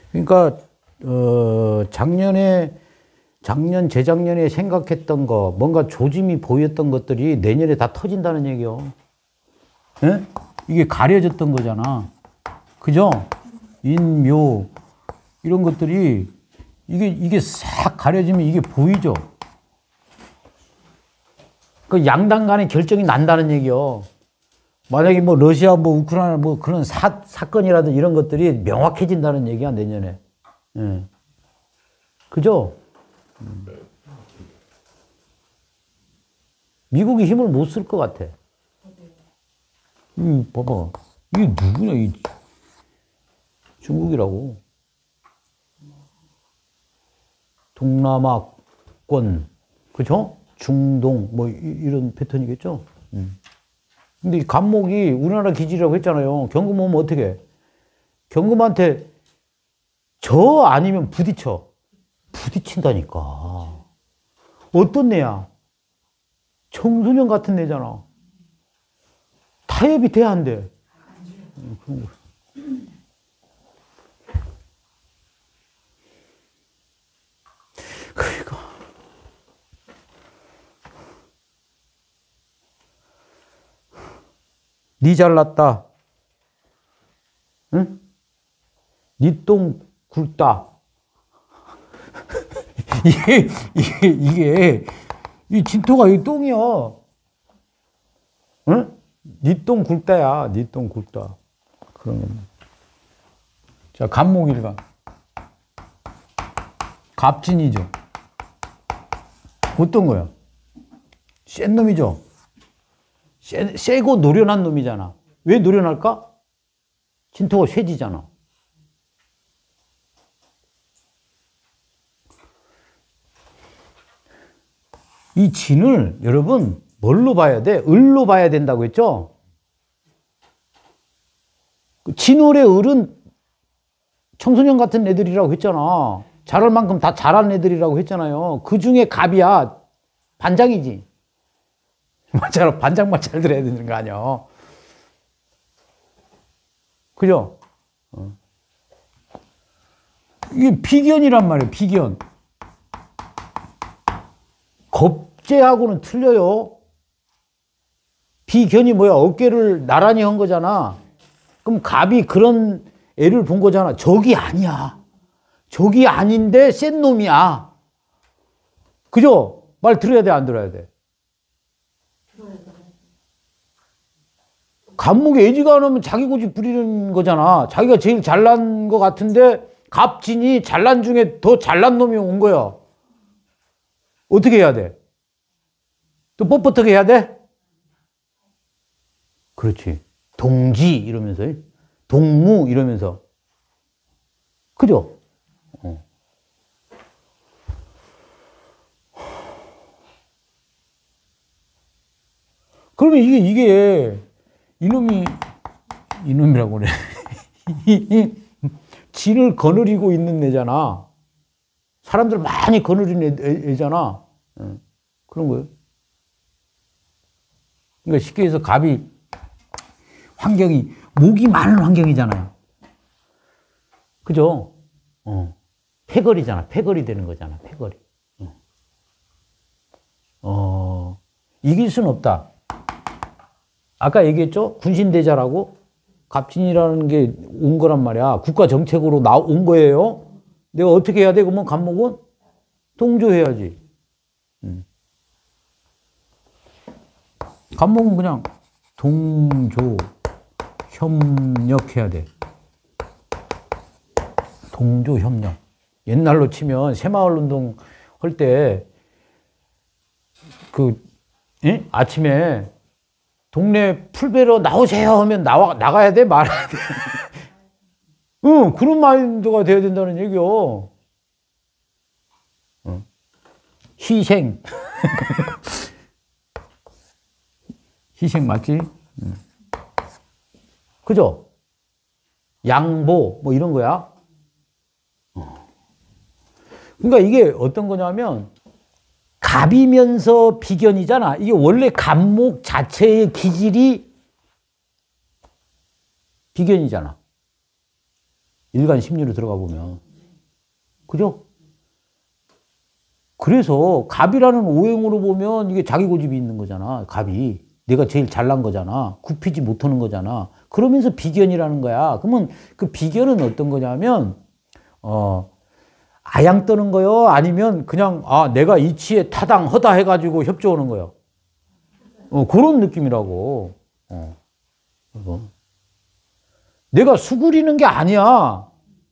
그러니까 작년, 재작년에 생각했던 거, 뭔가 조짐이 보였던 것들이 내년에 다 터진다는 얘기요. 예? 이게 가려졌던 거잖아. 그죠? 인, 묘, 이런 것들이, 이게 싹 가려지면 이게 보이죠? 그 양당 간의 결정이 난다는 얘기요. 만약에 뭐 러시아, 뭐 우크라이나 뭐 그런 사건이라든 이런 것들이 명확해진다는 얘기야, 내년에. 예. 그죠? 미국이 힘을 못 쓸 것 같아. 봐봐. 이게 누구냐, 이 중국이라고. 동남아권, 그죠? 중동, 뭐, 이런 패턴이겠죠? 근데 이 간목이 우리나라 기질이라고 했잖아요. 경금 오면 어떻게 해? 경금한테 저 아니면 부딪혀. 부딪힌다니까. 어떤 애야? 청소년 같은 애잖아. 타협이 돼야 안 돼. 그런 거. 그러니까. 니 잘났다. 응? 니 똥 굵다. 이 진토가 이 똥이야. 응? 니 똥 굵다야. 니 똥 굵다. 그런 겁니다. 자, 갑목일간. 갑진이죠. 어떤 거야? 센 놈이죠. 세고 노련한 놈이잖아. 왜 노련할까? 진토가 쇠지잖아. 이 진을 여러분 뭘로 봐야 돼? 을로 봐야 된다고 했죠? 진월의 을은 청소년 같은 애들이라고 했잖아. 잘할 만큼 다 잘한 애들이라고 했잖아요. 그 중에 갑이야. 반장이지. 맞잖아. 반장만 잘 들어야 되는 거 아니야. 그죠? 이게 비견이란 말이에요. 비견. 겁재하고는 틀려요. 비견이 뭐야? 어깨를 나란히 한 거잖아. 그럼 갑이 그런 애를 본 거잖아. 적이 아니야. 적이 아닌데 센 놈이야. 그죠? 말 들어야 돼, 안 들어야 돼? 갑목이 애지가 안 하면 자기 고집 부리는 거잖아. 자기가 제일 잘난 거 같은데 갑진이 잘난 중에 더 잘난 놈이 온 거야. 어떻게 해야 돼? 또 뻣뻣하게 해야 돼? 그렇지. 동지 이러면서, 동무 이러면서. 그죠? 그러면 이게 이놈이라고 그래. 진을 거느리고 있는 애잖아. 사람들 많이 거느리는 애잖아. 그런 거예요. 그러니까 쉽게 해서 갑이 환경이, 목이 많은 환경이잖아요. 그죠? 패거리잖아. 패거리 되는 거잖아. 패거리. 이길 수는 없다. 아까 얘기했죠? 군신대자라고? 갑진이라는 게 온 거란 말이야. 국가 정책으로 온 거예요. 내가 어떻게 해야 돼? 그러면 갑목은 동조해야지. 갑목은 그냥 동조, 협력해야 돼. 동조, 협력. 옛날로 치면 새마을운동 할 때 아침에 동네 풀베러 나오세요 하면 나가야 돼? 말아야 돼? 응, 그런 마인드가 돼야 된다는 얘기요. 희생. 희생 맞지? 그죠? 양보, 뭐 이런 거야. 그러니까 이게 어떤 거냐면, 갑이면서 비견이잖아. 이게 원래 갑목 자체의 기질이 비견이잖아. 일간 심리로 들어가 보면. 그죠? 그래서 갑이라는 오행으로 보면 이게 자기 고집이 있는 거잖아. 갑이. 내가 제일 잘난 거잖아. 굽히지 못하는 거잖아. 그러면서 비견이라는 거야. 그러면 그 비견은 어떤 거냐면, 아양 떠는 거요? 아니면 그냥, 내가 이치에 타당하다 해가지고 협조하는 거요? 그런 느낌이라고. 내가 수그리는 게 아니야.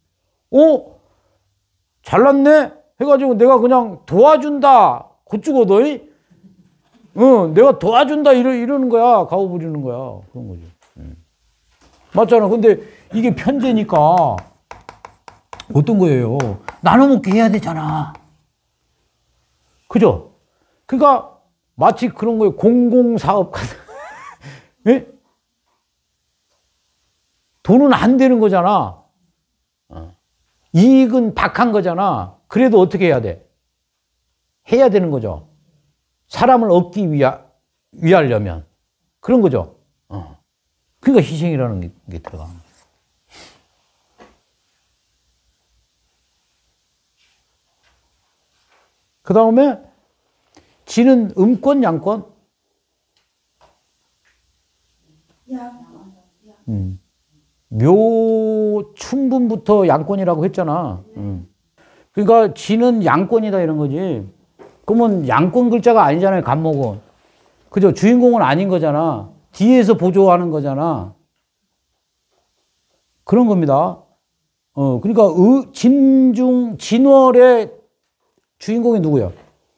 잘났네? 해가지고 내가 그냥 도와준다. 고추거든? 내가 도와준다. 이러는 거야. 가오 부리는 거야. 그런 거지. 맞잖아. 근데 이게 편제니까 어떤 거예요? 나눠 먹게 해야 되잖아. 그죠? 그러니까 마치 그런 거예요. 공공사업 같은. 예? 돈은 안 되는 거잖아. 이익은 박한 거잖아. 그래도 어떻게 해야 돼? 해야 되는 거죠. 사람을 얻기 위하려면. 그런 거죠. 그러니까 희생이라는 게 들어가는 거예요. 그 다음에 지는 음권, 양권? 묘충분부터 양권이라고 했잖아. 그러니까 지는 양권이다 이런 거지. 그러면 양권 글자가 아니잖아요. 간목은. 그죠? 주인공은 아닌 거잖아. 뒤에서 보조하는 거잖아. 그런 겁니다. 그러니까 진월의 주인공이 누구야?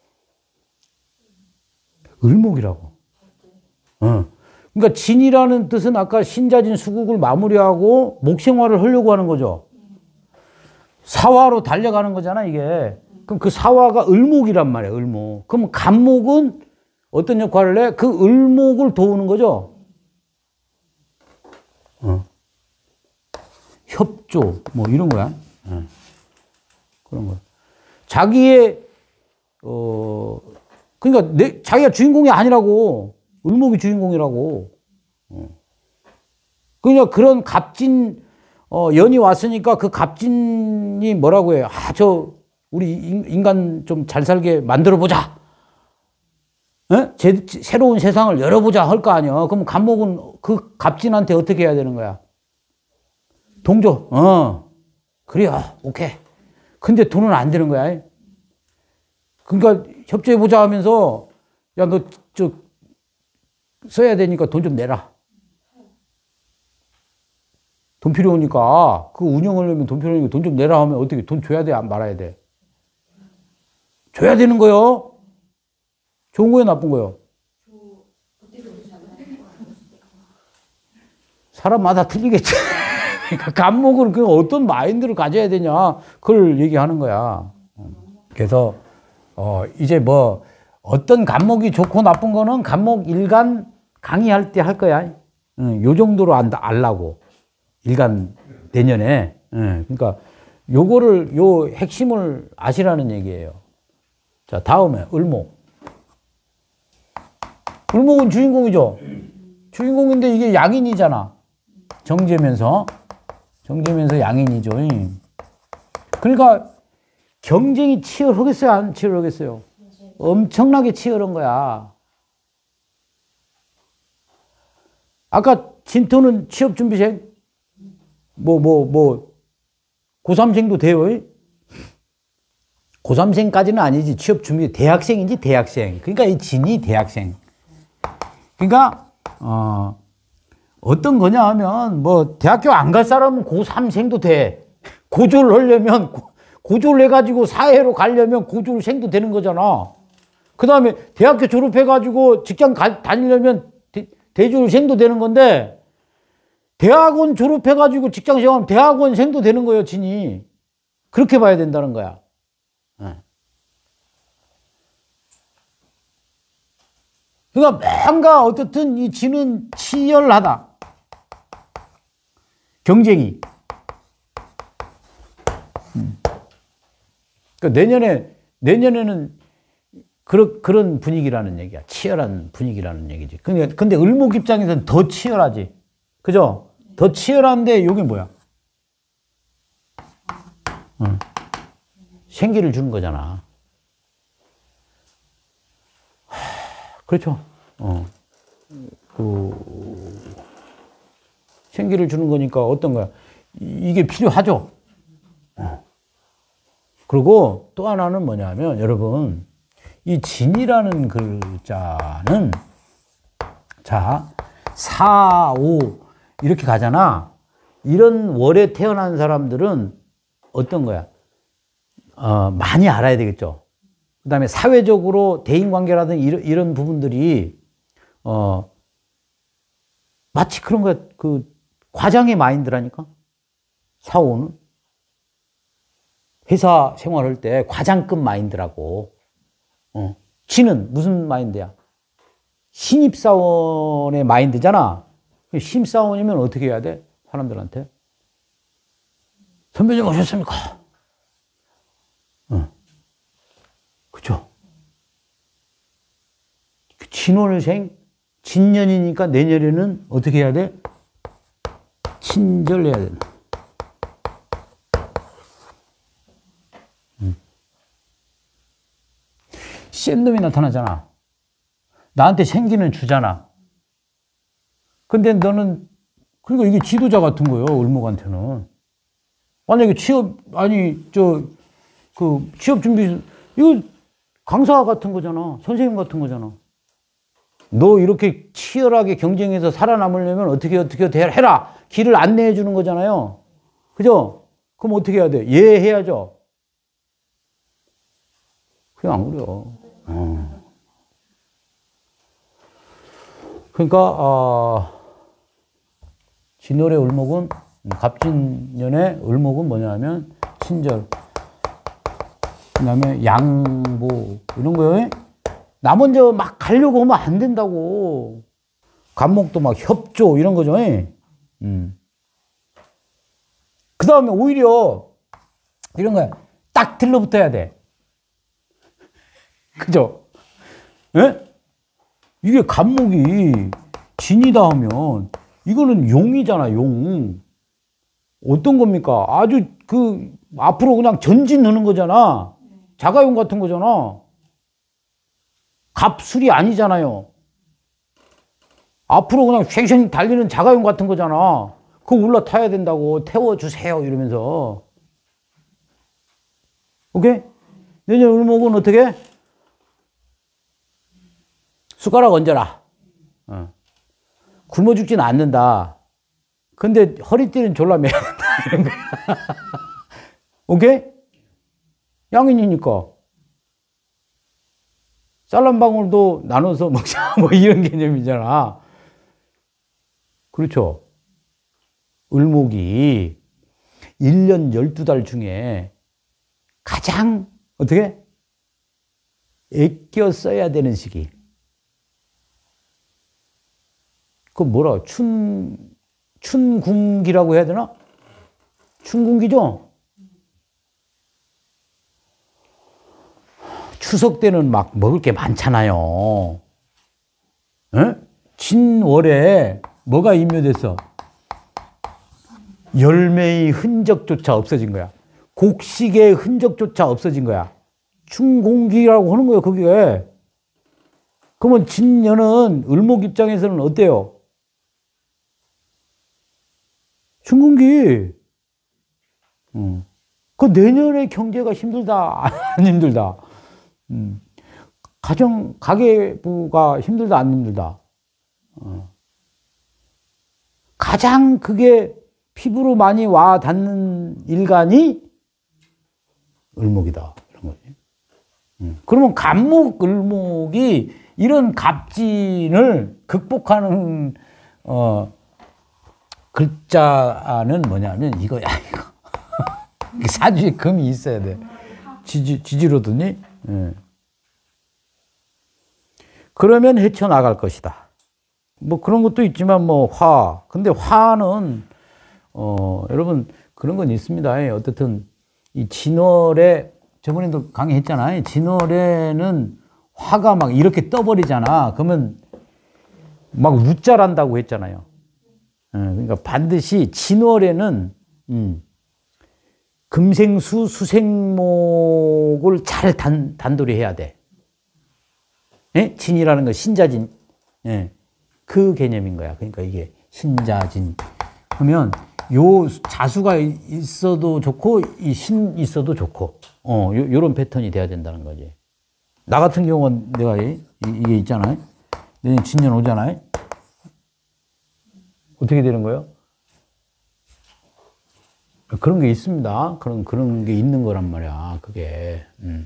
을목이라고. 그러니까 진이라는 뜻은 아까 신자진 수국을 마무리하고 목생활을 하려고 하는 거죠. 사화로 달려가는 거잖아, 이게. 그럼 그 사화가 을목이란 말이야, 을목. 그럼 간목은 어떤 역할을 해? 그 을목을 도우는 거죠. 협조, 뭐 이런 거야. 그런 거야. 자기의, 그러니까 자기가 주인공이 아니라고. 을목이 주인공이라고. 그러니까 그런 값진, 연이 왔으니까 그 값진이 뭐라고 해요? 우리 인간 좀 잘 살게 만들어보자. 새로운 세상을 열어보자 할 거 아니야. 그럼 간목은 그 값진한테 어떻게 해야 되는 거야? 동조. 그래요. 오케이. 근데 돈은 안 되는 거야. 그러니까 협조해보자 하면서, 야, 너 써야 되니까 돈 좀 내라. 돈 필요하니까, 그 운영하려면 돈 필요하니까 돈 좀 내라 하면 어떻게 돈 줘야 돼? 안 말아야 돼? 줘야 되는 거요. 좋은 거요, 나쁜 거요? 사람마다 틀리겠지. 그러니까 간목은 그 어떤 마인드를 가져야 되냐, 그걸 얘기하는 거야. 그래서, 이제 뭐, 어떤 간목이 좋고 나쁜 거는 간목 일간 강의할 때 할 거야. 요 정도로 알라고. 일간 내년에. 그러니까 요거를, 요 핵심을 아시라는 얘기예요. 자, 다음에 을목. 을목은 주인공이죠. 주인공인데 이게 양인이잖아. 정제면서 양인이죠. 그러니까 경쟁이 치열하겠어요? 안 치열하겠어요? 엄청나게 치열한 거야. 아까 진토는 취업준비생? 고3생도 돼요. 고3생까지는 아니지. 취업준비, 대학생인지 대학생. 그러니까 이 진이 대학생. 그러니까, 어떤 거냐 하면, 대학교 안 갈 사람은 고3생도 돼. 고졸을 하려면, 고졸을 해가지고 사회로 가려면 고졸생도 되는 거잖아. 그 다음에 대학교 졸업해가지고 직장 다니려면 대졸생도 되는 건데, 대학원 졸업해가지고 직장 생활하면 대학원생도 되는 거예요, 진이. 그렇게 봐야 된다는 거야. 그러니까 뭔가 어떻든 이 진은 치열하다. 경쟁이. 그러니까 내년에는 그런 분위기라는 얘기야. 치열한 분위기라는 얘기지. 근데 을목 입장에서는 더 치열하지. 그죠? 더 치열한데 이게 뭐야? 생기를 주는 거잖아. 그렇죠. 생기를 주는 거니까 어떤 거야? 이게 필요하죠. 그리고 또 하나는 뭐냐면, 여러분, 이 진이라는 글자는, 자, 4, 5, 이렇게 가잖아. 이런 월에 태어난 사람들은 어떤 거야? 많이 알아야 되겠죠. 그 다음에 사회적으로 대인관계라든 이런 부분들이, 마치 그런 거야. 그, 과장의 마인드라니까? 4, 5는? 회사 생활할 때 과장급 마인드라고. 지는 무슨 마인드야? 신입사원의 마인드잖아. 신입사원이면 어떻게 해야 돼? 사람들한테. 선배님 오셨습니까? 그죠? 진월생, 진년이니까 내년에는 어떻게 해야 돼? 친절해야 된다. 센 놈이 나타나잖아. 나한테 생기는 주잖아. 근데 너는, 그러니까 이게 지도자 같은 거예요, 을목한테는. 만약에 취업 준비, 이거 강사 같은 거잖아. 선생님 같은 거잖아. 너 이렇게 치열하게 경쟁해서 살아남으려면 어떻게 해라. 길을 안내해 주는 거잖아요. 그죠? 그럼 어떻게 해야 돼? 해야죠. 그냥 안 그래요. 그러니까, 진월의 을목은, 갑진년의 을목은 뭐냐면, 친절, 그 다음에 양보, 이런 거요. 나 먼저 막 가려고 하면 안 된다고. 간목도 막 협조, 이런 거죠. 그 다음에 오히려, 이런 거야. 딱 들러붙어야 돼. 그죠? 예? 이게 간목이 진이다 하면, 이거는 용이잖아, 용. 어떤 겁니까? 아주 앞으로 그냥 전진하는 거잖아. 자가용 같은 거잖아. 갑술이 아니잖아요. 앞으로 그냥 쉥쉥 달리는 자가용 같은 거잖아. 그거 올라타야 된다고. 태워주세요. 이러면서. 오케이? 내년 을목은 어떻게? 숟가락 얹어라. 굶어 죽지는 않는다. 근데 허리띠는 졸라 매야 된다. 이런 거야. 오케이? 양인이니까. 쌀 한 방울도 나눠서 먹자. 뭐 이런 개념이잖아. 그렇죠. 을목이 1년 12달 중에 가장 어떻게? 애껴 써야 되는 시기. 그 뭐라, 춘궁기라고 해야 되나? 춘궁기죠? 추석 때는 막 먹을 게 많잖아요. 에? 진월에 뭐가 임묘됐어? 열매의 흔적조차 없어진 거야. 곡식의 흔적조차 없어진 거야. 춘공기라고 하는 거예요, 그게. 그러면 진년은 을목 입장에서는 어때요? 춘공기. 그 내년에 경제가 힘들다, 안 힘들다? 가계부가 힘들다, 안 힘들다? 가장 그게 피부로 많이 와 닿는 일간이 을목이다. 이런 거지. 그러면 간목, 을목이 이런 갑진을 극복하는, 글자는 뭐냐면 이거야, 이거. 사주에 금이 있어야 돼. 지지로더니. 예. 그러면 헤쳐나갈 것이다. 뭐 그런 것도 있지만 뭐 근데 화는 여러분 그런 건 있습니다. 어쨌든 이 진월에 저번에도 강의했잖아요. 진월에는 화가 막 이렇게 떠버리잖아. 그러면 막 웃자란다고 했잖아요. 그러니까 반드시 진월에는 금생수 수생목을 잘 단돌이 해야 돼. 예? 진이라는 건 신자진. 예. 그 개념인 거야. 그러니까 이게 신자진. 그러면 요 자수가 있어도 좋고 이 신 있어도 좋고 요런 패턴이 돼야 된다는 거지. 나 같은 경우는 내가 이게 있잖아요. 내년 진년 오잖아요. 어떻게 되는 거예요? 그런 게 있습니다. 그런 게 있는 거란 말이야. 그게.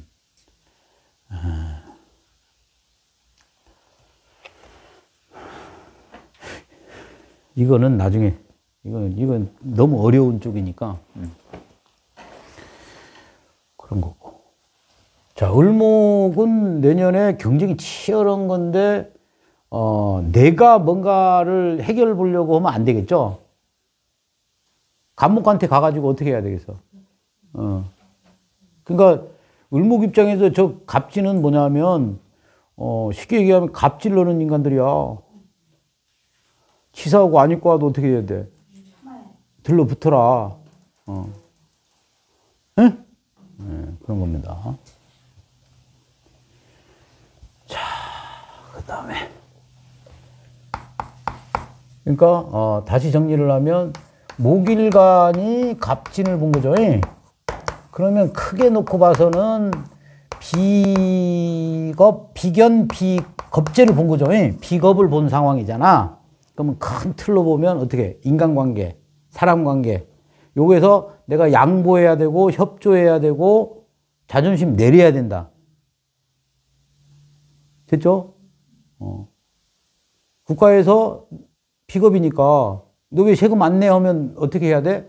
이거는 나중에 이건 너무 어려운 쪽이니까 그런 거고. 자, 을목은 내년에 경쟁이 치열한 건데 내가 뭔가를 해결 보려고 하면 안 되겠죠. 간목한테 가가지고 어떻게 해야 되겠어? 그러니까 을목 입장에서 저 갑진은 뭐냐면 쉽게 얘기하면 갑질 넣는 인간들이야. 치사하고 안 입고 와도 어떻게 해야 돼? 들러붙어라. 응? 네, 그런 겁니다. 자, 그 다음에. 그러니까, 다시 정리를 하면, 목일간이 갑진을 본 거죠. 그러면 크게 놓고 봐서는 비견, 비겁제를 본 거죠. 비겁을 본 상황이잖아. 그러면 큰 틀로 보면 어떻게? 인간관계, 사람관계. 요거에서 내가 양보해야 되고, 협조해야 되고, 자존심 내려야 된다. 됐죠? 국가에서 비겁이니까, 너 왜 세금 안 내? 하면 어떻게 해야 돼?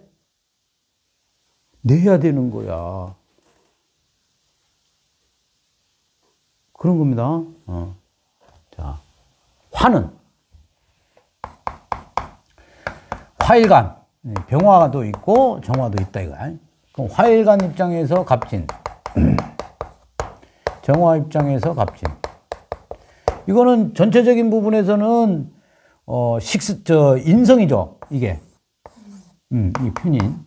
내야 되는 거야. 그런 겁니다. 자, 화는. 화일간. 병화도 있고 정화도 있다 이거야. 그럼 화일간 입장에서 갑진. 정화 입장에서 갑진. 이거는 전체적인 부분에서는 인성이죠. 이게. 이 편인.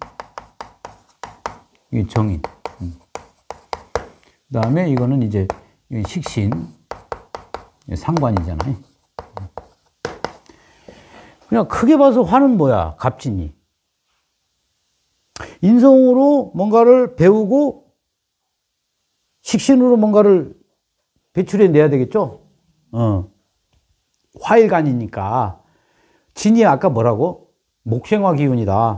이게 정인. 그 다음에 이거는 이제 식신. 상관이잖아요. 그냥 크게 봐서 화는 뭐야? 갑진이. 인성으로 뭔가를 배우고 식신으로 뭔가를 배출해 내야 되겠죠? 화일간이니까. 진이 아까 뭐라고? 목생화 기운이다.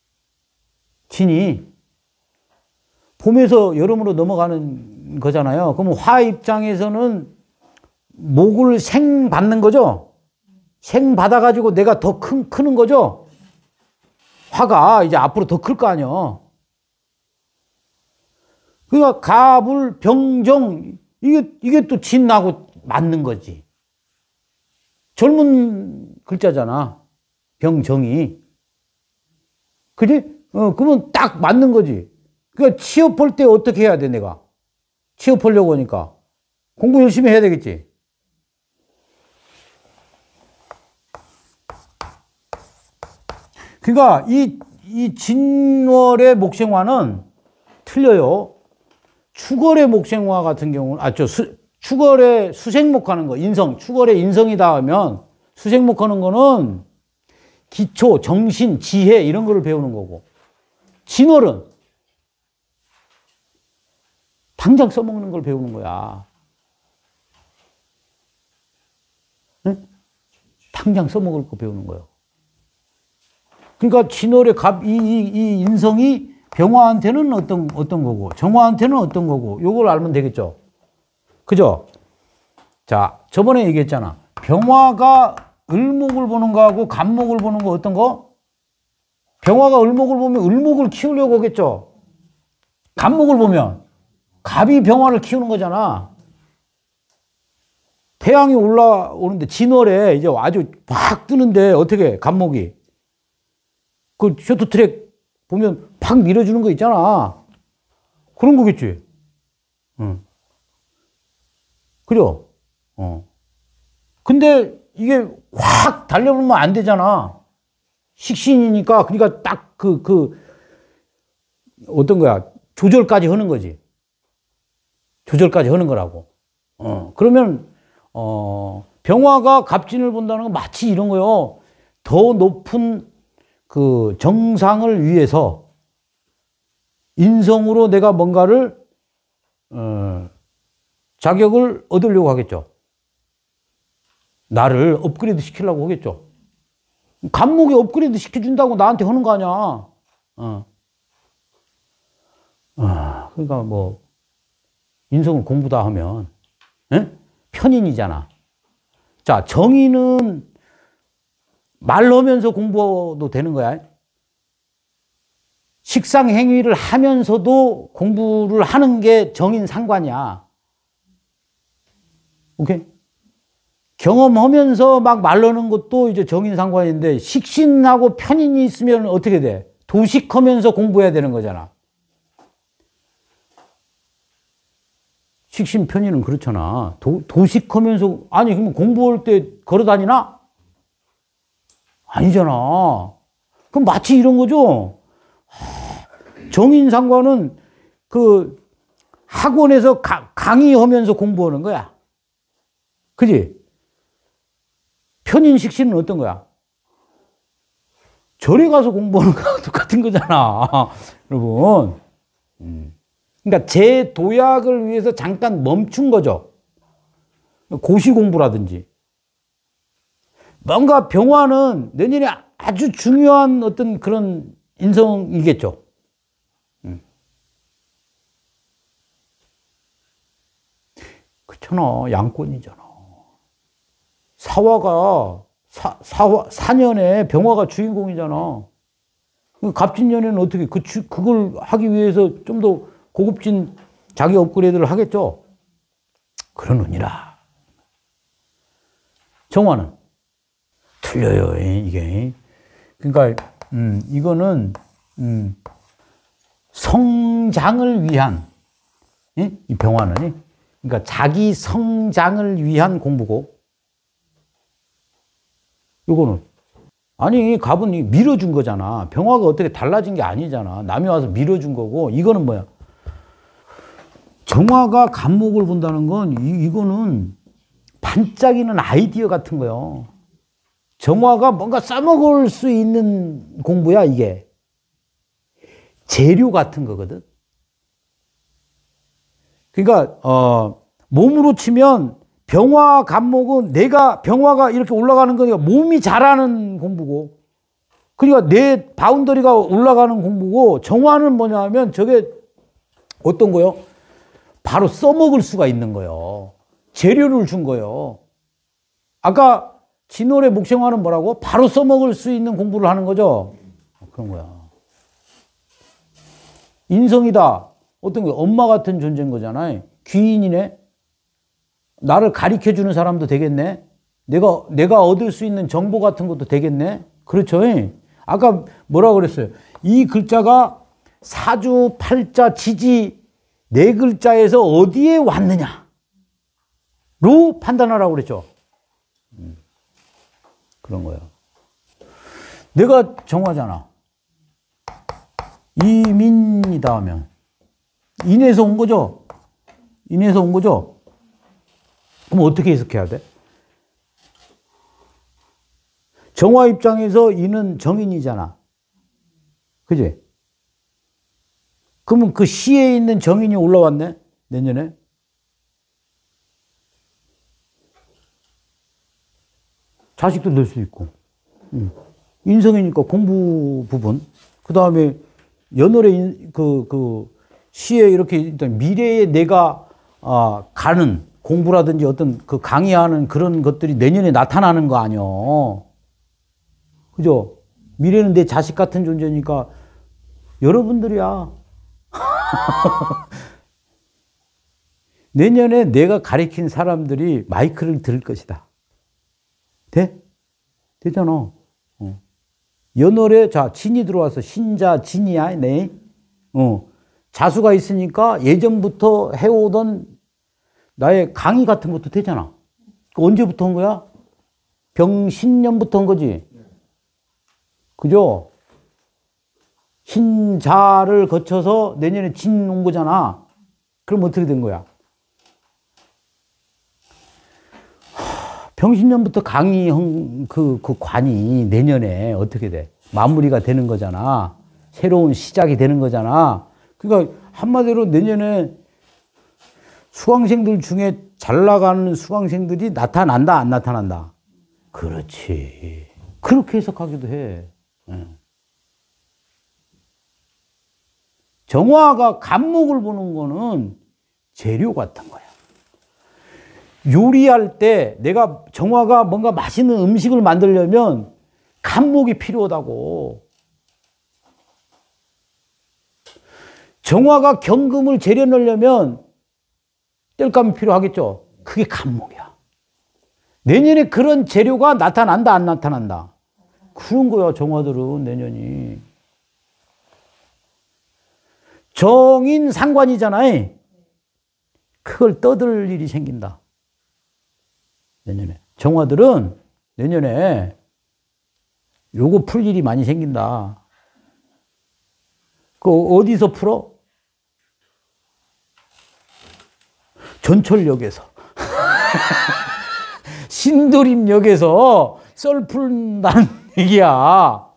진이 봄에서 여름으로 넘어가는 거잖아요. 그러면 화 입장에서는 목을 생 받는 거죠? 생 받아가지고 내가 더 크는 거죠? 화가 이제 앞으로 더 클 거 아니야. 그러니까 갑을 병정 이게 또 진하고 맞는 거지. 젊은 글자잖아. 병정이. 그지? 그러면 딱 맞는 거지. 그러니까 취업할 때 어떻게 해야 돼, 내가? 취업하려고 하니까. 공부 열심히 해야 되겠지. 그러니까 이 진월의 목생화는 틀려요. 축월의 목생화 같은 경우는, 축월의 수생목 하는 거, 축월의 인성이다 하면 수생목 하는 거는 기초, 정신, 지혜 이런 거를 배우는 거고. 진월은 당장 써먹는 걸 배우는 거야. 응? 당장 써먹을 거 배우는 거예요. 그러니까 진월의 이 인성이 병화한테는 어떤 거고, 정화한테는 어떤 거고, 요걸 알면 되겠죠. 그죠? 자, 저번에 얘기했잖아. 병화가 을목을 보는 거하고 갑목을 보는 거 어떤 거? 병화가 을목을 보면 을목을 키우려고 하겠죠. 갑목을 보면 갑이 병화를 키우는 거잖아. 태양이 올라오는데 진월에 이제 아주 팍 뜨는데 어떻게 갑목이 그 쇼트트랙 보면 팍 밀어주는 거 있잖아. 그런 거겠지. 그죠? 근데 이게 확 달려보면 안 되잖아. 식신이니까. 그러니까 딱 어떤 거야? 조절까지 하는 거지. 조절까지 하는 거라고. 그러면, 병화가 갑진을 본다는 건 마치 이런 거요. 더 높은 그 정상을 위해서 인성으로 내가 뭔가를, 자격을 얻으려고 하겠죠. 나를 업그레이드 시키려고 하겠죠. 간목이 업그레이드 시켜준다고 나한테 하는 거 아니야. 그러니까 뭐, 인성을 공부 다 하면, 에? 편인이잖아. 자, 정인은 말로 하면서 공부도 되는 거야. 식상 행위를 하면서도 공부를 하는 게 정인 상관이야. 오케이? 경험하면서 막 말로 하는 것도 이제 정인 상관인데, 식신하고 편인이 있으면 어떻게 돼? 도식하면서 공부해야 되는 거잖아. 식신 편인은 그렇잖아. 도식하면서, 아니, 그러면 공부할 때 걸어 다니나? 아니잖아. 그럼 마치 이런 거죠. 정인상관은 그 학원에서 강의하면서 공부하는 거야. 그지? 편인식신은 어떤 거야? 절에 가서 공부하는 거랑 똑같은 거잖아. 여러분. 그러니까 제 도약을 위해서 잠깐 멈춘 거죠. 고시 공부라든지. 뭔가 병화는 내년에 아주 중요한 어떤 그런 인성이겠죠. 그렇잖아. 양권이잖아. 사화가, 사년에 병화가 주인공이잖아. 갑진년에는 어떻게, 그걸 하기 위해서 좀 더 고급진 자기 업그레이드를 하겠죠. 그러느니라. 정화는 틀려요, 이게. 그러니까, 이거는, 성장을 위한, 이 병화는, 그러니까 자기 성장을 위한 공부고, 요거는, 아니, 갑은 밀어준 거잖아. 병화가 어떻게 달라진 게 아니잖아. 남이 와서 밀어준 거고, 이거는 뭐야? 정화가 간목을 본다는 건, 이거는 반짝이는 아이디어 같은 거요. 정화가 뭔가 써먹을 수 있는 공부야, 이게. 재료 같은 거거든. 그러니까, 몸으로 치면 병화, 간목은 병화가 이렇게 올라가는 거니까 몸이 자라는 공부고, 그러니까 내 바운더리가 올라가는 공부고, 정화는 뭐냐 하면 저게 어떤 거요? 바로 써먹을 수가 있는 거요. 재료를 준 거요. 아까 진월의 목생화는 뭐라고? 바로 써먹을 수 있는 공부를 하는 거죠. 그런 거야. 인성이다. 어떤 거야? 엄마 같은 존재인 거잖아요. 귀인이네. 나를 가르쳐주는 사람도 되겠네. 내가 얻을 수 있는 정보 같은 것도 되겠네. 그렇죠. 아까 뭐라 그랬어요? 이 글자가 사주, 팔자, 지지 네 글자에서 어디에 왔느냐로 판단하라고 그랬죠. 그런 거야. 내가 정화잖아. 이민이다 하면 인에서 온 거죠. 인에서 온 거죠. 그럼 어떻게 해석해야 돼? 정화 입장에서 인은 정인이잖아. 그지? 그러면 그 시에 있는 정인이 올라왔네? 내년에? 자식도 될 수 있고. 인성이니까 공부 부분. 그 다음에 연월에 그 시에 이렇게 일단 미래에 내가 가는 공부라든지 어떤 그 강의하는 그런 것들이 내년에 나타나는 거 아니요. 그죠? 미래는 내 자식 같은 존재니까 여러분들이야. 내년에 내가 가르친 사람들이 마이크를 들을 것이다. 돼? 되잖아. 연월에, 자, 진이 들어와서 신자, 진이야, 네. 자수가 있으니까 예전부터 해오던 나의 강의 같은 것도 되잖아. 언제부터 한 거야? 병신년부터 한 거지. 그죠? 흰자를 거쳐서 내년에 진 온 거잖아. 그럼 어떻게 된 거야? 병신년부터 강의 그 관이 내년에 어떻게 돼? 마무리가 되는 거잖아. 새로운 시작이 되는 거잖아. 그러니까 한마디로 내년에 수강생들 중에 잘 나가는 수강생들이 나타난다, 안 나타난다? 그렇지. 그렇게 해석하기도 해. 정화가 간목을 보는 거는 재료 같은 거야. 요리할 때 내가 정화가 뭔가 맛있는 음식을 만들려면 간목이 필요하다고. 정화가 경금을 재려 넣으려면 땔감이 필요하겠죠. 그게 간목이야. 내년에 그런 재료가 나타난다, 안 나타난다? 그런 거야, 정화들은 내년이. 정인 상관이잖아요. 그걸 떠들 일이 생긴다. 내년에. 정화들은 내년에 요거 풀 일이 많이 생긴다. 그 어디서 풀어? 전철역에서. 신도림역에서 썰 푼다는 얘기야.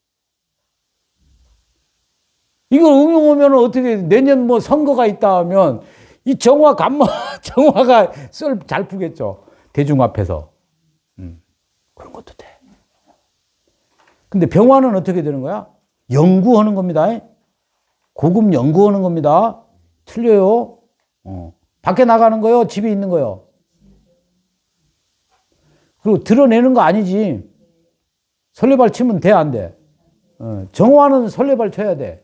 이걸 응용하면 어떻게, 내년 뭐 선거가 있다 하면 이 정화 정화가 썰 잘 풀겠죠. 대중 앞에서. 그런 것도 돼. 근데 병화는 어떻게 되는 거야? 연구하는 겁니다. 고급 연구하는 겁니다. 틀려요. 밖에 나가는 거요? 집에 있는 거요? 그리고 드러내는 거 아니지. 설레발 치면 돼, 안 돼? 정화는 설레발 쳐야 돼.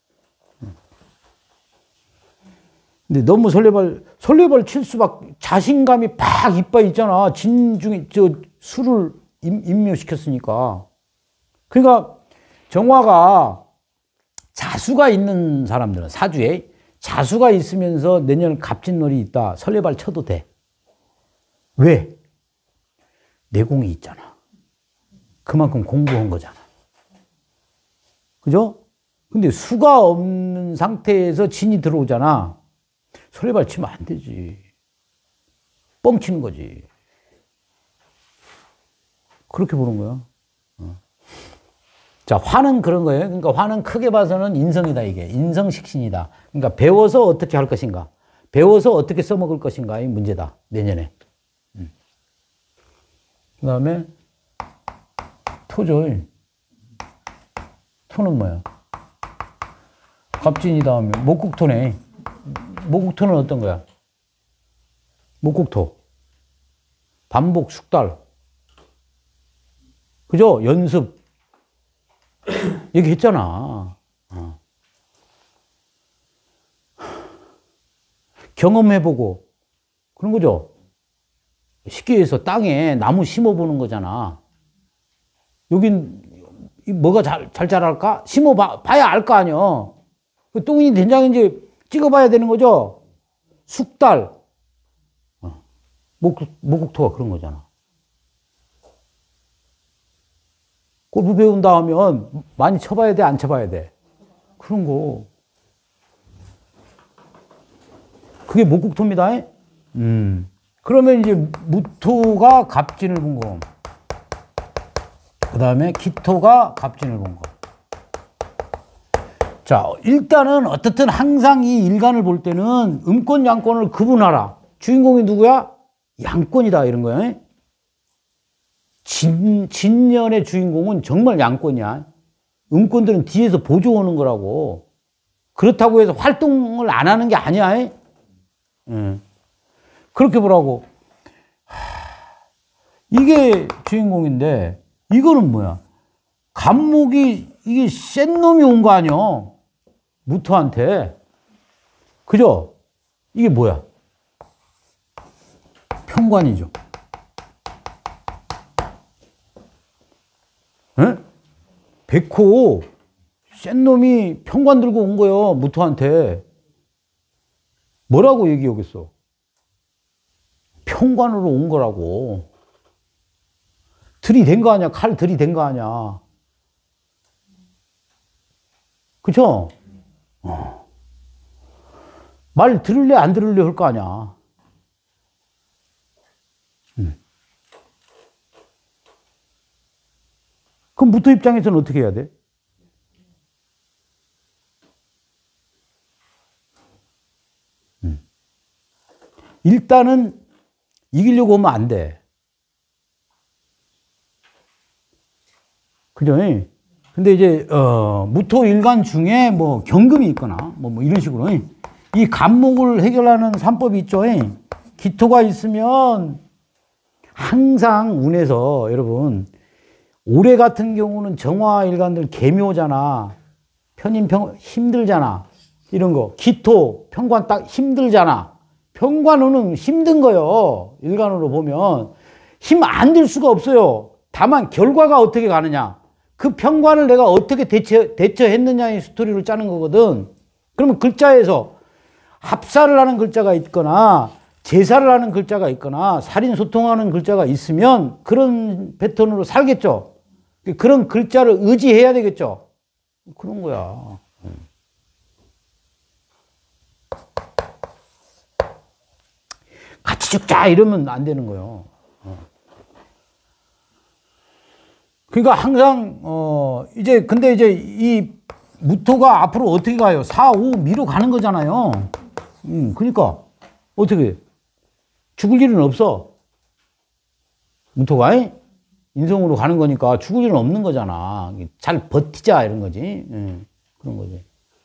근데 너무 설레발 칠 수밖에, 자신감이 팍 이빠이 있잖아. 진중에, 수를 임묘시켰으니까. 그러니까, 정화가 자수가 있는 사람들은, 사주에 자수가 있으면서 내년 갑진월이 있다. 설레발 쳐도 돼. 왜? 내공이 있잖아. 그만큼 공부한 거잖아. 그죠? 근데 수가 없는 상태에서 진이 들어오잖아. 설레발 치면 안 되지. 뻥치는 거지. 그렇게 보는 거야. 자, 화는 그런 거예요. 그러니까 화는 크게 봐서는 인성이다, 이게. 인성식신이다. 그러니까 배워서 어떻게 할 것인가. 배워서 어떻게 써먹을 것인가의 문제다. 내년에. 그 다음에 토죠. 토는 뭐야? 갑진이다 하면 목국토네. 목국토는 어떤 거야? 목국토. 반복, 숙달. 그죠? 연습. 얘기했잖아. 경험해보고. 그런 거죠. 쉽게 해서 땅에 나무 심어보는 거잖아. 여긴 뭐가 잘 자랄까? 심어봐야 알 거 아니야. 그 똥이 된장인지 찍어봐야 되는 거죠. 숙달. 목국토가 그런 거잖아. 골프 배운다 하면 많이 쳐봐야 돼, 안 쳐봐야 돼? 그런 거. 그게 목국토입니다. 그러면 이제 무토가 갑진을 본 거. 그 다음에 기토가 갑진을 본 거. 자, 일단은 어떻든 항상 이 일간을 볼 때는 음권, 양권을 구분하라. 주인공이 누구야? 양권이다, 이런 거야. 진년의 주인공은 정말 양권이야. 음권들은 뒤에서 보조하는 거라고. 그렇다고 해서 활동을 안 하는 게 아니야. 그렇게 보라고. 이게 주인공인데, 이거는 뭐야? 간목이, 이게 센 놈이 온 거 아니야? 무토한테. 그죠? 이게 뭐야? 편관이죠. 에? 백호, 센 놈이 편관 들고 온 거예요, 무토한테. 뭐라고 얘기하겠어? 편관으로 온 거라고. 들이댄 거 아니야? 칼 들이댄 거 아니야? 그쵸? 말 들을래, 안 들을래 할 거 아니야. 그럼 무토 입장에서는 어떻게 해야 돼? 일단은 이기려고 하면 안 돼. 그죠? 근데 이제, 무토 일간 중에 뭐 경금이 있거나 뭐 이런 식으로 이 간목을 해결하는 삼법이 있죠. 기토가 있으면 항상 운에서 여러분, 올해 같은 경우는 정화 일간들 개묘잖아. 편인평 힘들잖아. 이런 거. 기토, 편관 딱 힘들잖아. 편관운은 힘든 거요. 일간으로 보면. 힘 안 들 수가 없어요. 다만 결과가 어떻게 가느냐. 그 편관을 내가 어떻게 대처했느냐의 스토리를 짜는 거거든. 그러면 글자에서 합사를 하는 글자가 있거나 제사를 하는 글자가 있거나 살인소통하는 글자가 있으면 그런 패턴으로 살겠죠. 그런 글자를 의지해야 되겠죠. 그런 거야. 같이 죽자 이러면 안 되는 거예요. 그러니까 항상 근데 이제 이 무토가 앞으로 어떻게 가요? 4, 5 미로 가는 거잖아요. 그러니까 어떻게 죽을 일은 없어. 무토가 인성으로 가는 거니까 죽을 일은 없는 거잖아. 잘 버티자 이런 거지. 그런 거지.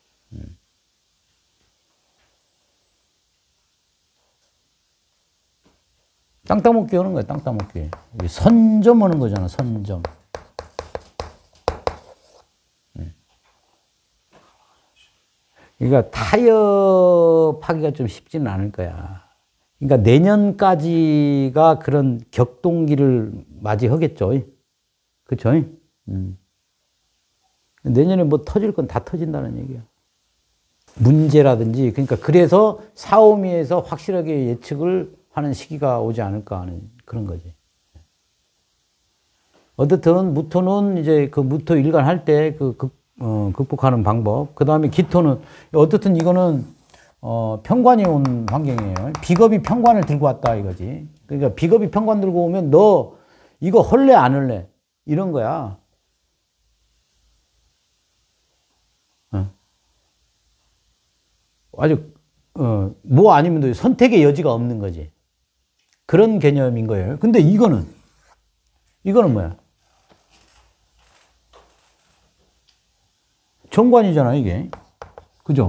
땅 따먹기 하는 거야. 땅 따먹기. 선점 하는 거잖아. 선점. 그러니까 타협하기가 좀 쉽지는 않을 거야. 그러니까 내년까지가 그런 격동기를 맞이하겠죠. 그렇죠? 내년에 뭐 터질 건 다 터진다는 얘기야. 문제라든지 그러니까 그래서 사오미에서 확실하게 예측을 하는 시기가 오지 않을까 하는 그런 거지. 어쨌든 무토는 이제 그 무토 일간 할 때 극복하는 방법. 그 다음에 기토는 어쨌든 이거는 편관이 온 환경이에요. 비겁이 편관을 들고 왔다 이거지. 그러니까 비겁이 편관 들고 오면 너 이거 할래 안 할래 이런 거야. 아주 뭐 아니면 선택의 여지가 없는 거지. 그런 개념인 거예요. 근데 이거는 뭐야? 정관이잖아 이게. 그죠?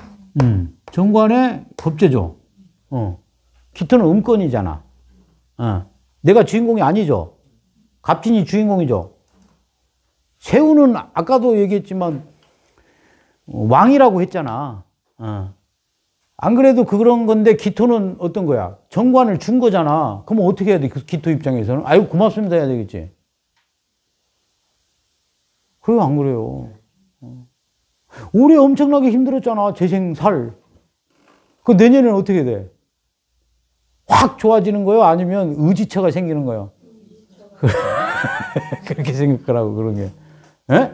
정관의 겁재죠. 기토는 음권이잖아. 내가 주인공이 아니죠. 갑진이 주인공이죠. 새우는 아까도 얘기했지만 왕이라고 했잖아. 안 그래도 그런 건데 기토는 어떤 거야? 정관을 준 거잖아. 그럼 어떻게 해야 돼? 그 기토 입장에서는? 아이고 고맙습니다 해야 되겠지. 그래요 안 그래요? 올해 엄청나게 힘들었잖아. 재생살. 그 내년에는 어떻게 돼? 확 좋아지는 거요? 아니면 의지처가 생기는 거요? 그렇게 생길 거라고 그런 게. 예?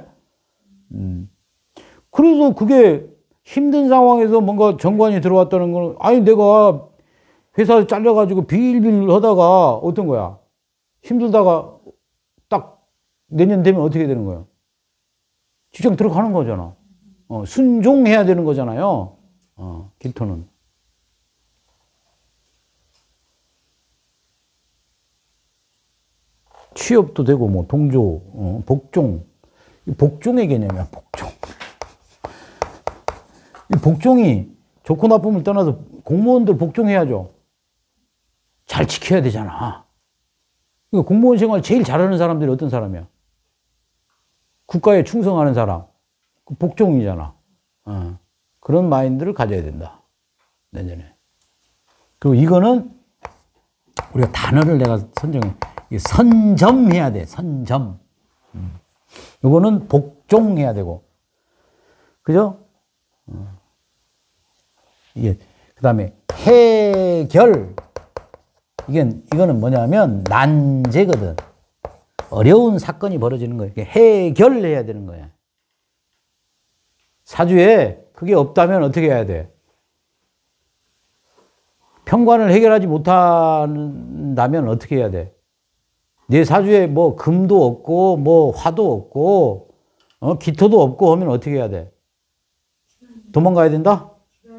그래서 그게 힘든 상황에서 뭔가 정관이 들어왔다는 거는 아니 내가 회사에 잘려가지고 빌빌 하다가 어떤 거야? 힘들다가 딱 내년 되면 어떻게 되는 거야? 직장 들어가는 거잖아. 순종해야 되는 거잖아요. 기토는. 취업도 되고 뭐 동조, 복종. 복종의 개념이야. 복종. 이 복종이 좋고 나쁨을 떠나서 공무원들 복종해야죠. 잘 지켜야 되잖아. 그러니까 공무원 생활 제일 잘하는 사람들이 어떤 사람이야? 국가에 충성하는 사람. 그 복종이잖아. 그런 마인드를 가져야 된다. 내년에. 그리고 이거는 우리가 단어를 내가 선정해. 선점해야 돼. 선점. 이거는 복종해야 되고. 그죠? 이게, 그 다음에 해결. 이거는 뭐냐면 난제거든. 어려운 사건이 벌어지는 거예요. 해결해야 되는 거야. 사주에 그게 없다면 어떻게 해야 돼? 편관을 해결하지 못한다면 어떻게 해야 돼? 내 사주에 뭐 금도 없고 뭐 화도 없고 기토도 없고 하면 어떻게 해야 돼? 도망가야 된다?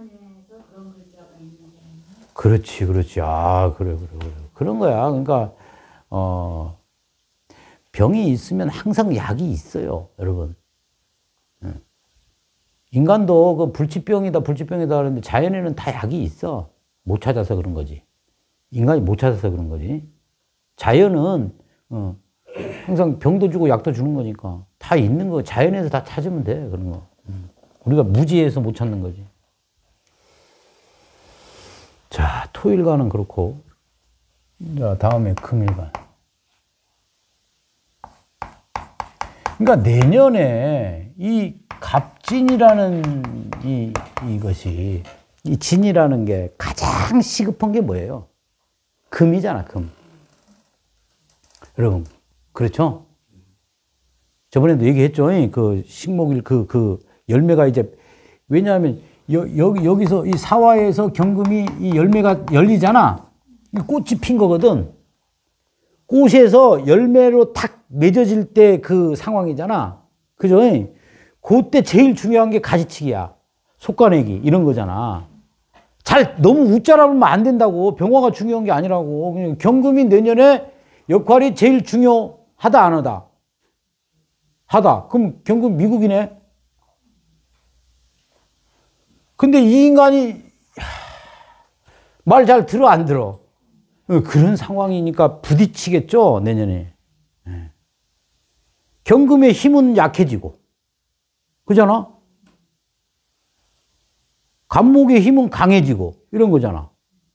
그렇지, 그렇지. 아, 그래. 그런 거야. 그러니까 병이 있으면 항상 약이 있어요, 여러분. 인간도 그 불치병이다 하는데 자연에는 다 약이 있어. 못 찾아서 그런 거지. 인간이 못 찾아서 그런 거지. 자연은 항상 병도 주고 약도 주는 거니까 다 있는 거. 자연에서 다 찾으면 돼, 그런 거. 우리가 무지해서 못 찾는 거지. 자, 토일간은 그렇고. 자, 다음에 금일간. 그러니까 내년에 이 갑진이라는 이것이, 이 진이라는 게 가장 시급한 게 뭐예요? 금이잖아, 금. 여러분, 그렇죠? 저번에도 얘기했죠. 그 식목일 그 열매가 이제, 왜냐하면 여기서 이 사화에서 경금이 이 열매가 열리잖아. 이 꽃이 핀 거거든. 꽃에서 열매로 탁 맺어질 때 그 상황이잖아. 그죠? 그때 제일 중요한 게 가지치기야. 속가내기 이런 거잖아. 너무 웃자라면 안 된다고. 병화가 중요한 게 아니라고. 그냥 경금이 내년에 역할이 제일 중요하다 안 하다? 하다. 그럼 경금 미국이네. 근데 이 인간이 말 잘 들어 안 들어? 그런 상황이니까 부딪히겠죠, 내년에. 경금의 힘은 약해지고, 그잖아? 간목의 힘은 강해지고, 이런 거잖아.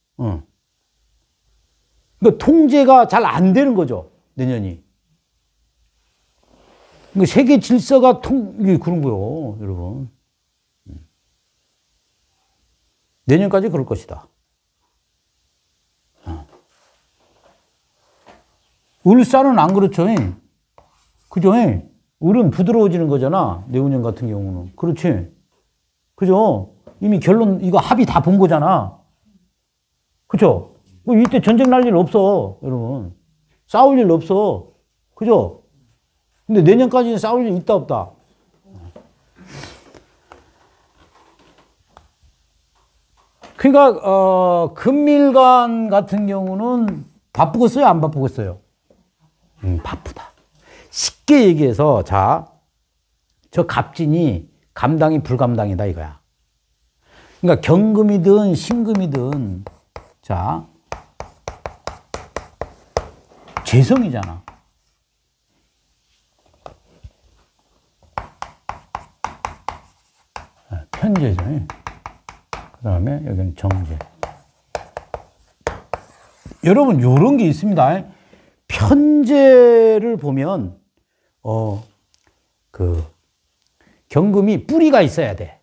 그러니까 통제가 잘 안 되는 거죠, 내년이. 그러니까 세계 질서가 이게 그런 거요, 여러분. 내년까지 그럴 것이다. 을사는 안 그렇죠. 그죠? 을은 부드러워지는 거잖아. 내후년 같은 경우는. 그렇지. 그죠? 이미 결론, 이거 합의 다 본 거잖아. 그죠? 뭐 이때 전쟁 날 일 없어, 여러분. 싸울 일 없어. 그죠? 근데 내년까지는 싸울 일 있다, 없다? 그러니까, 금일간 같은 경우는 바쁘겠어요? 안 바쁘겠어요? 바쁘다. 쉽게 얘기해서, 자, 저 갑진이 감당이 불감당이다 이거야. 그러니까 경금이든 신금이든, 자, 재성이잖아. 편재죠. 그 다음에 여기는 정제. 여러분, 요런 게 있습니다. 편재를 보면, 경금이 뿌리가 있어야 돼.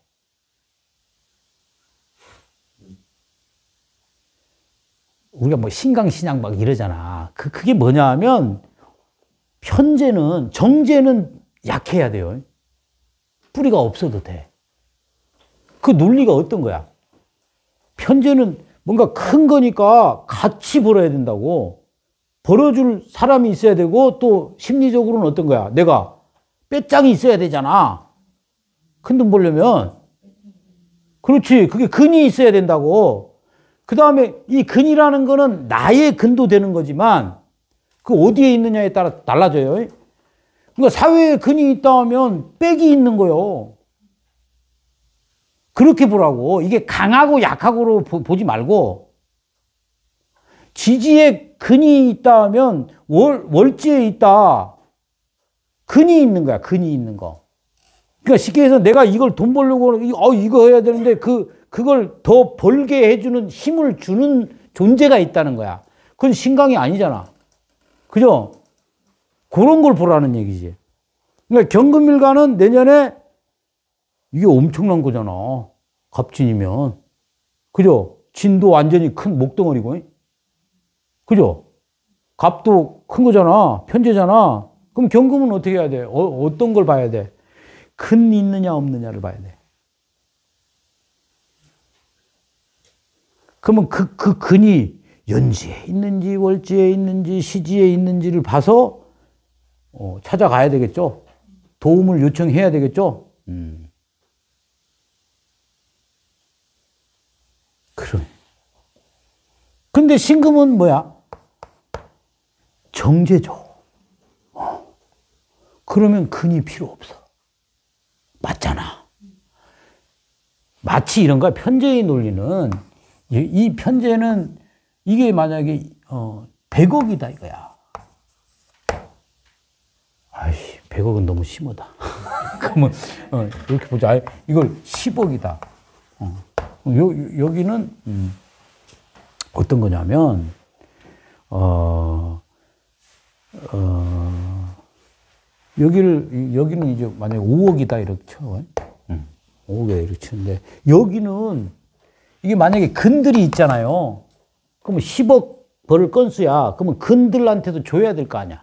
우리가 뭐 신강신약 막 이러잖아. 그게 뭐냐 하면, 정제는 약해야 돼요. 뿌리가 없어도 돼. 그 논리가 어떤 거야? 편재는 뭔가 큰 거니까 같이 벌어야 된다고. 벌어줄 사람이 있어야 되고, 또 심리적으로는 어떤 거야? 내가 빼장이 있어야 되잖아. 큰 돈 벌려면. 그렇지. 그게 근이 있어야 된다고. 그 다음에 이 근이라는 거는 나의 근도 되는 거지만, 그 어디에 있느냐에 따라 달라져요. 그러니까 사회에 근이 있다 하면 빽이 있는 거요. 그렇게 보라고. 이게 강하고 약하고로 보지 말고, 지지에 근이 있다 하면 월지에 있다. 근이 있는 거야. 근이 있는 거. 그러니까 쉽게 해서 내가 이걸 돈 벌려고 이거 해야 되는데 그걸 더 벌게 해주는 힘을 주는 존재가 있다는 거야. 그건 신강이 아니잖아. 그죠? 그런 걸 보라는 얘기지. 그러니까 경금일간은 내년에 이게 엄청난 거잖아. 갑진이면. 그죠? 진도 완전히 큰 목덩어리고. 그죠? 갑도 큰 거잖아. 편재잖아. 그럼 경금은 어떻게 해야 돼? 어떤 걸 봐야 돼? 근 있느냐 없느냐를 봐야 돼. 그러면 그 근이 연지에 있는지 월지에 있는지 시지에 있는지를 봐서 찾아가야 되겠죠. 도움을 요청해야 되겠죠. 그럼. 근데 신금은 뭐야? 정제죠. 그러면 근이 필요 없어. 맞잖아. 마치 이런 거야. 편제의 논리는, 이 편제는 이게 만약에 100억이다 이거야. 아이씨, 100억은 너무 심하다. 그러면 이렇게 보자. 이걸 10억이다. 여기는 어떤 거냐면 여기는 이제 만약에 5억이다 이렇게 쳐. 5억이다 이렇게 치는데, 여기는 이게 만약에 근들이 있잖아요. 그러면 10억 벌을 건수야. 그러면 근들한테도 줘야 될 거 아니야.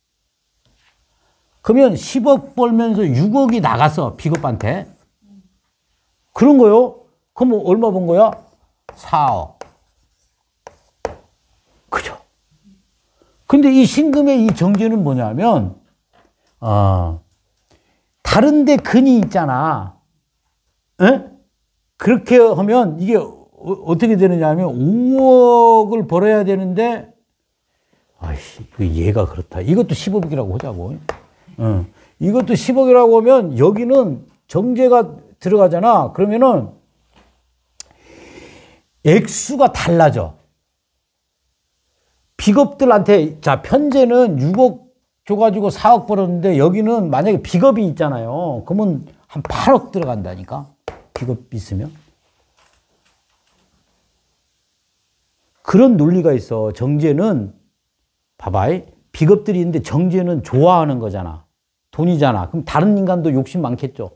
그러면 10억 벌면서 6억이 나갔어, 비겁한테. 그런 거요? 그럼 얼마 번 거야? 4억. 그죠? 근데 이 신금의 이 정제는 뭐냐면, 다른데 근이 있잖아. 에? 그렇게 하면 이게 어떻게 되느냐 하면 5억을 벌어야 되는데, 아이씨, 얘가 그렇다. 이것도 10억이라고 하자고. 이것도 10억이라고 하면 여기는 정제가 들어가잖아. 그러면은 액수가 달라져. 비겁들한테, 자, 편제는 6억 줘가지고 4억 벌었는데, 여기는 만약에 비겁이 있잖아요. 그러면 한 8억 들어간다니까. 비겁 있으면. 그런 논리가 있어. 정제는, 봐봐. 비겁들이 있는데 정제는 좋아하는 거잖아. 돈이잖아. 그럼 다른 인간도 욕심 많겠죠.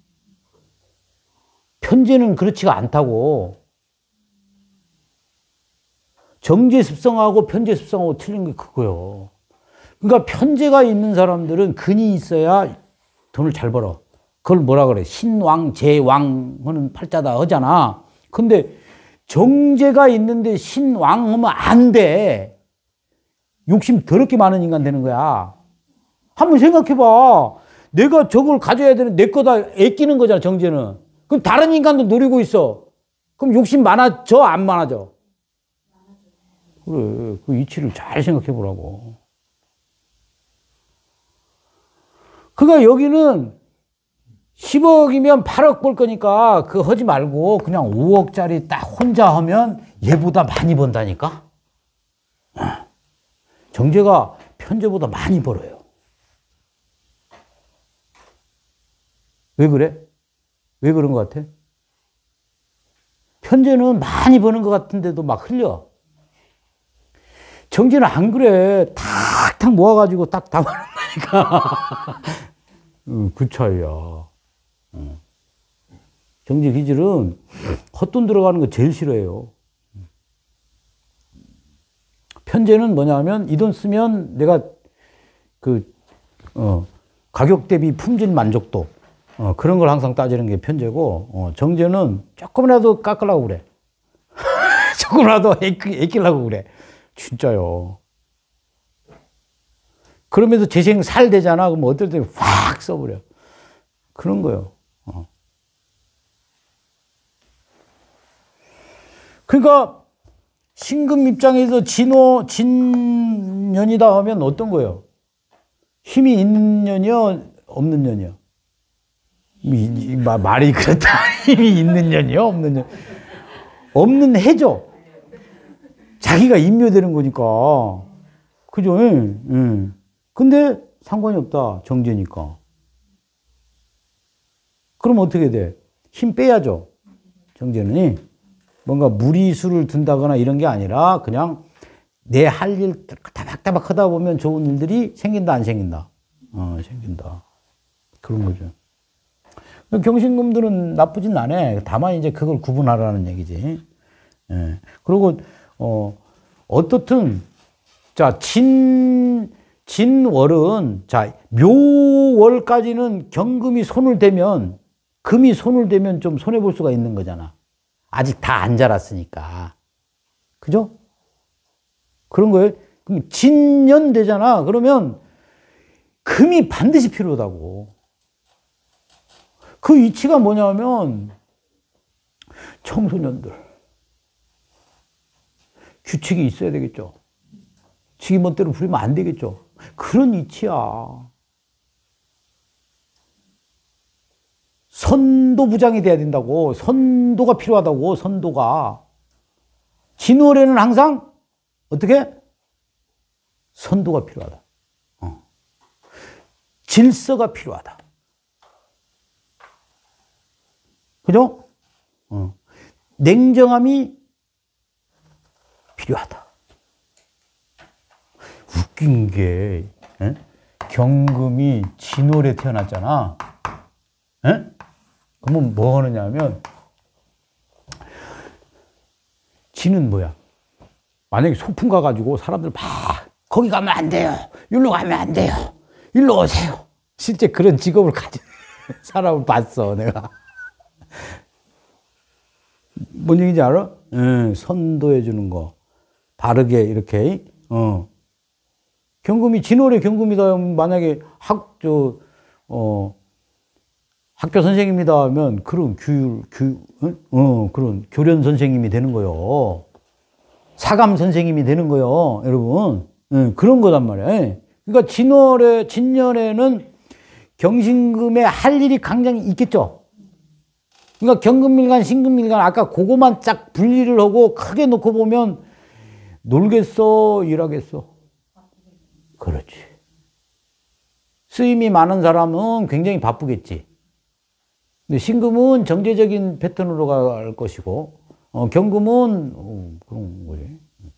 편제는 그렇지가 않다고. 정제 습성하고 편제 습성하고 틀린 게 그거요. 그러니까 편제가 있는 사람들은 근이 있어야 돈을 잘 벌어. 그걸 뭐라 그래? 신왕, 제왕 하는 팔자다 하잖아. 근데 정제가 있는데 신왕 하면 안 돼. 욕심 더럽게 많은 인간 되는 거야. 한번 생각해봐. 내가 저걸 가져야 되는 내 거다 애끼는 거잖아, 정제는. 그럼 다른 인간도 노리고 있어. 그럼 욕심 많아져, 안 많아져? 그래, 그 이치를 잘 생각해 보라고. 그러니까 여기는 10억이면 8억 벌 거니까 그거 하지 말고 그냥 5억짜리 딱 혼자 하면 얘보다 많이 번다니까? 정제가 편제보다 많이 벌어요. 왜 그래? 왜 그런 것 같아? 편제는 많이 버는 것 같은데도 막 흘려. 정제는 안 그래. 탁탁 모아가지고 딱 담아놓으니까. 그 차이야. 정제 기질은 헛돈 들어가는 거 제일 싫어해요. 편제는 뭐냐면 이 돈 쓰면 내가 가격 대비 품질 만족도 그런 걸 항상 따지는 게 편제고, 정제는 조금이라도 깎으려고 그래. 조금이라도 애끼려고 그래. 진짜요. 그러면서 재생 살 되잖아. 그럼 어떨 때 확 써버려. 그런 거요. 그러니까 신금 입장에서 진년이다 하면 어떤 거예요? 힘이 있는 년이요? 없는 년이요? 말이 그렇다. 힘이 있는 년이요? 없는 년? 없는 해죠. 자기가 임묘되는 거니까. 그죠? 응. 근데 상관이 없다. 정제니까. 그럼 어떻게 돼? 힘 빼야죠. 정제는. 뭔가 무리수를 둔다거나 이런 게 아니라 그냥 내 할 일 따박따박 하다 보면 좋은 일들이 생긴다, 안 생긴다? 생긴다. 그런 거죠. 경신금들은 나쁘진 않아. 다만 이제 그걸 구분하라는 얘기지. 예. 그리고, 어떻든, 자, 진월은, 자, 묘월까지는 경금이 손을 대면, 금이 손을 대면 좀 손해볼 수가 있는 거잖아. 아직 다 안 자랐으니까. 그죠? 그런 거예요. 그럼 진년 되잖아. 그러면 금이 반드시 필요하다고. 그 이치가 뭐냐면 청소년들 규칙이 있어야 되겠죠. 지기 멋대로 부리면 안 되겠죠. 그런 이치야. 선도부장이 돼야 된다고. 선도가 필요하다고. 선도가. 진월에는 항상 어떻게? 선도가 필요하다. 질서가 필요하다. 그죠? 냉정함이 필요하다. 웃긴 게, 에? 경금이 진월에 태어났잖아. 에? 그러면 뭐 하느냐 하면, 진은 뭐야? 만약에 소풍 가가지고 사람들 막, 거기 가면 안 돼요. 일로 가면 안 돼요. 일로 오세요. 실제 그런 직업을 가진 사람을 봤어, 내가. 뭔 얘기인지 알아? 선도해 주는 거. 바르게 이렇게, 경금이 진월에 경금이다 하면 만약에 학교 선생님이다 하면 그런 그런 교련 선생님이 되는 거요. 사감 선생님이 되는 거요, 여러분. 그런 거단 말이야. 그러니까 진년에는 경신금에 할 일이 굉장히 있겠죠. 그러니까 경금일간, 신금일간 아까 그거만 쫙 분리를 하고 크게 놓고 보면 놀겠어, 일하겠어. 그렇지. 쓰임이 많은 사람은 굉장히 바쁘겠지. 근데 신금은 정제적인 패턴으로 갈 것이고, 경금은 그런 거지.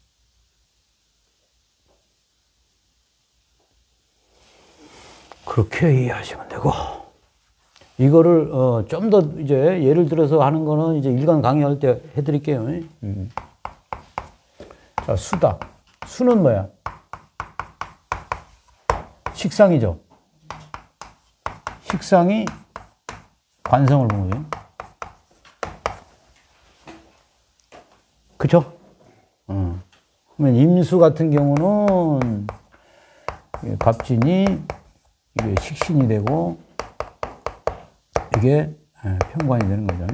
그렇게 이해하시면 되고, 이거를 좀 더 이제 예를 들어서 하는 거는 이제 일간 강의할 때 해드릴게요. 자, 수다. 수는 뭐야? 식상이죠. 식상이 관성을 본 거죠. 그쵸? 그러면 임수 같은 경우는 갑진이 이게 식신이 되고 이게 편관이 되는 거죠.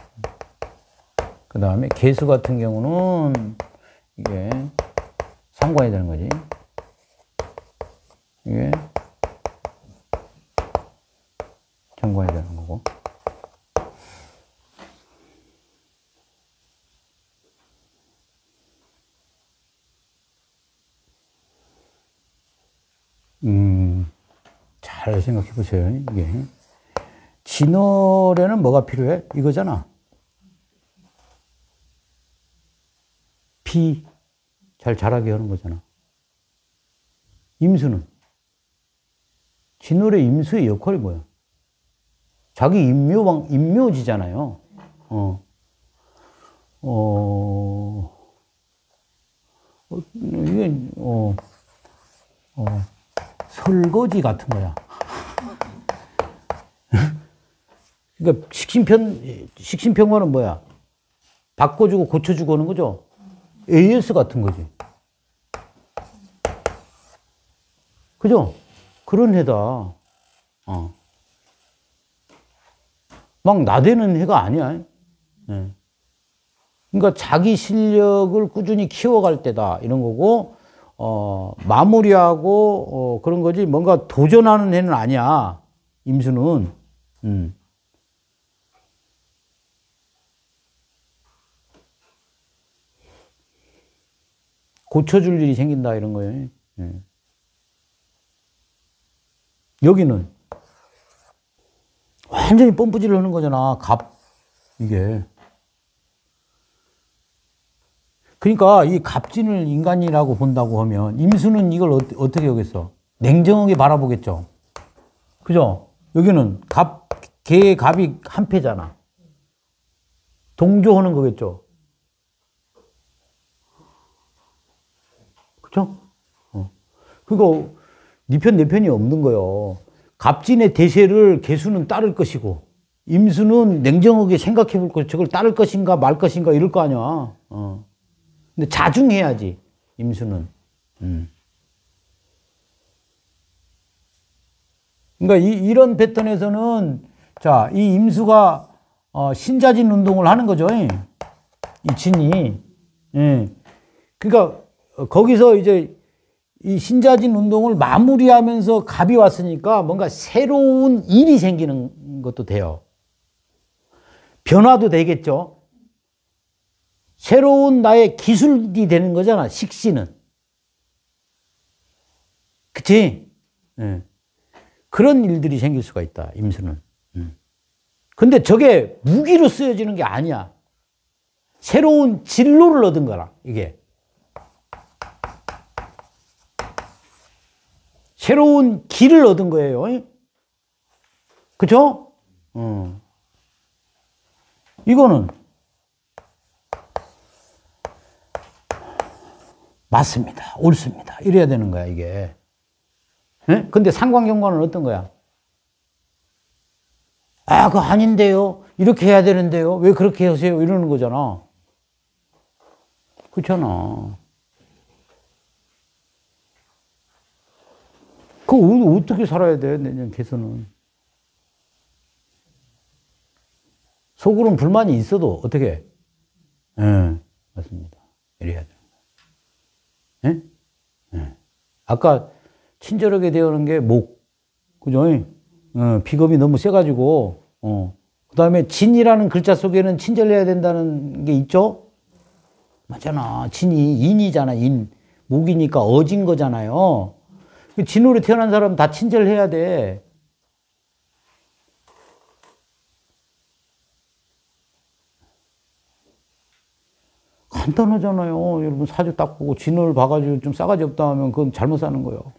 그 다음에 개수 같은 경우는 이게 상관이 되는 거지. 이게 정관이 되는 거고. 잘 생각해 보세요. 이게 진월에는 뭐가 필요해? 이거잖아. 비 잘 자라게 하는 거잖아. 임수는 진월의 임수의 역할이 뭐야? 자기 임묘지잖아요. 이게 설거지 같은 거야. 그러니까 식신평화는 뭐야? 바꿔주고 고쳐주고 하는 거죠. AS 같은 거지. 그죠? 그런 해다. 막 나대는 해가 아니야. 네. 그러니까 자기 실력을 꾸준히 키워갈 때다. 이런 거고, 마무리하고, 그런 거지. 뭔가 도전하는 해는 아니야. 임수는. 고쳐줄 일이 생긴다. 이런 거예요. 네. 여기는 완전히 펌프질을 하는 거잖아. 이게. 그러니까 이 갑진을 인간이라고 본다고 하면 임수는 이걸 어떻게 하겠어? 냉정하게 바라보겠죠. 그죠? 여기는 개의 갑이 한 패잖아. 동조하는 거겠죠. 그죠? 그거 네 편, 내 편이 없는 거예요. 갑진의 대세를 개수는 따를 것이고, 임수는 냉정하게 생각해 볼 것, 저걸 따를 것인가 말 것인가 이럴 거 아니야. 근데 자중해야지, 임수는. 그러니까 이런 패턴에서는, 자, 이 임수가, 신자진 운동을 하는 거죠. 이 진이. 예. 그러니까, 거기서 이제, 이 신자진 운동을 마무리하면서 갑이 왔으니까 뭔가 새로운 일이 생기는 것도 돼요. 변화도 되겠죠. 새로운 나의 기술이 되는 거잖아, 식신은. 그치? 네. 그런 일들이 생길 수가 있다, 임수는. 근데 저게 무기로 쓰여지는 게 아니야. 새로운 진로를 얻은 거라, 이게. 새로운 길을 얻은 거예요. 그죠? 이거는 맞습니다. 옳습니다. 이래야 되는 거야, 이게. 네? 근데 상관경관은 어떤 거야? 아, 그거 아닌데요. 이렇게 해야 되는데요. 왜 그렇게 하세요? 이러는 거잖아. 그렇잖아. 그거 어떻게 살아야 돼, 내년 개선은. 속으로는 불만이 있어도 어떻게? 예, 맞습니다. 이래야 되는 거예요. 예? 예. 아까 친절하게 대하는 게 목, 그죠? 비겁이 너무 세가지고, 그 다음에 진이라는 글자 속에는 친절해야 된다는 게 있죠? 맞잖아. 진이 인이잖아, 인. 목이니까 어진 거잖아요. 진으로 태어난 사람은 다 친절해야 돼. 간단하잖아요. 여러분 사주 딱 보고 진을 봐가지고 좀 싸가지 없다 하면 그건 잘못 사는 거예요.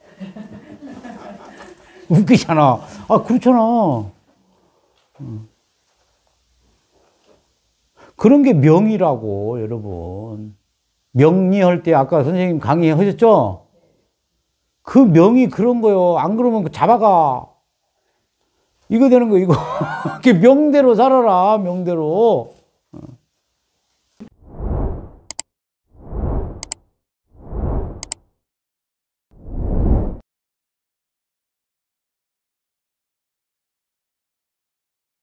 웃기잖아. 아, 그렇잖아. 그런 게 명이라고, 여러분. 명리할 때 아까 선생님 강의하셨죠? 그 명이 그런 거요. 안 그러면 잡아가. 이거 되는 거, 이거. 명대로 살아라, 명대로.